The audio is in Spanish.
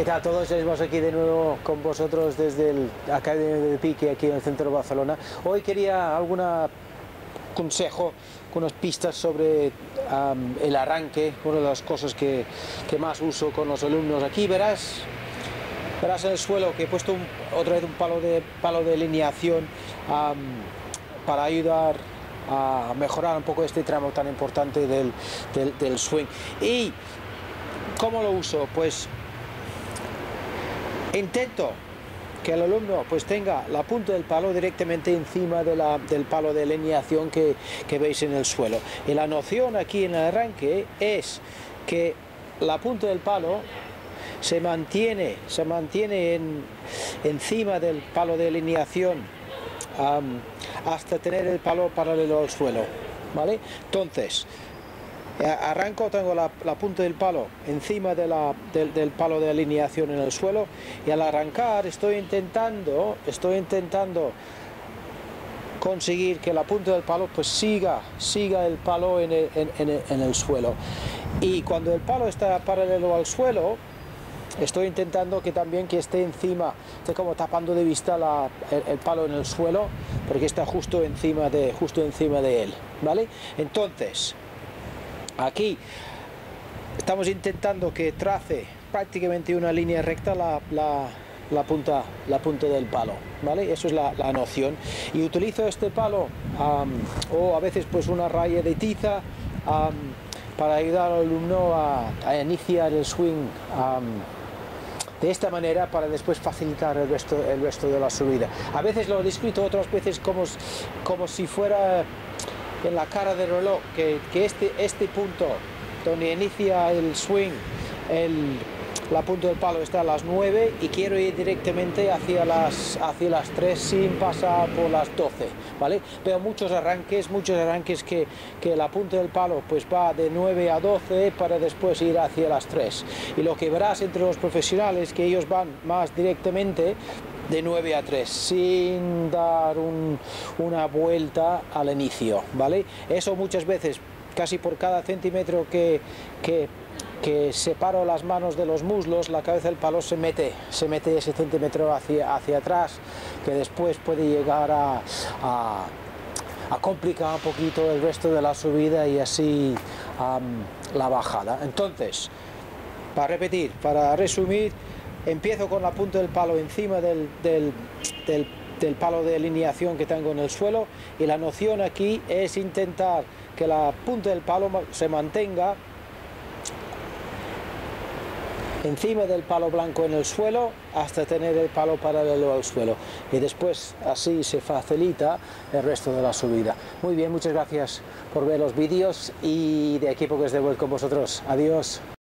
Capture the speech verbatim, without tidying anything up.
tal a todos? Estamos aquí de nuevo con vosotros desde el Academia de Pique, aquí en el centro de Barcelona. Hoy quería algún consejo, unas pistas sobre um, el arranque, una de las cosas que, que más uso con los alumnos. Aquí verás, verás en el suelo que he puesto un, otra vez un palo de, palo de alineación um, para ayudar a mejorar un poco este tramo tan importante del, del, del swing. ¿Y cómo lo uso? Pues intento que el alumno pues tenga la punta del palo directamente encima de la, del palo de alineación que, que veis en el suelo. Y la noción aquí en el arranque es que la punta del palo se mantiene, se mantiene en, encima del palo de alineación um, hasta tener el palo paralelo al suelo, ¿vale? Entonces, arranco, tengo la, la punta del palo encima de la, del, del palo de alineación en el suelo, y al arrancar estoy intentando, estoy intentando conseguir que la punta del palo pues siga, siga el palo en el, en, en el, en el suelo. Y cuando el palo está paralelo al suelo, estoy intentando que también que esté encima, esté como tapando de vista la, el, el palo en el suelo, porque está justo encima de, justo encima de él, ¿vale? Entonces, aquí estamos intentando que trace prácticamente una línea recta la, la, la, punta, la punta del palo, ¿vale? Eso es la, la noción. Y utilizo este palo um, o a veces pues una raya de tiza um, para ayudar al alumno a, a iniciar el swing um, de esta manera, para después facilitar el resto, el resto de la subida. A veces lo he descrito, otras veces como, como si fuera en la cara del reloj, que, que este, este punto donde inicia el swing, el, la punta del palo está a las nueve y quiero ir directamente hacia las, hacia las tres sin pasar por las doce, ¿vale? Veo muchos arranques, muchos arranques que, que la punta del palo pues va de nueve a doce para después ir hacia las tres. Y lo que verás entre los profesionales que ellos van más directamente de nueve a tres, sin dar un, una vuelta al inicio, ¿vale? Eso muchas veces, casi por cada centímetro que, que, que separo las manos de los muslos, la cabeza del palo se mete, se mete ese centímetro hacia, hacia atrás, que después puede llegar a, a, a complicar un poquito el resto de la subida y así um, la bajada. Entonces, para repetir, para resumir, empiezo con la punta del palo encima del, del, del, del palo de alineación que tengo en el suelo, y la noción aquí es intentar que la punta del palo se mantenga encima del palo blanco en el suelo hasta tener el palo paralelo al suelo, y después así se facilita el resto de la subida. Muy bien, muchas gracias por ver los vídeos, y de aquí porque os debo con vosotros. Adiós.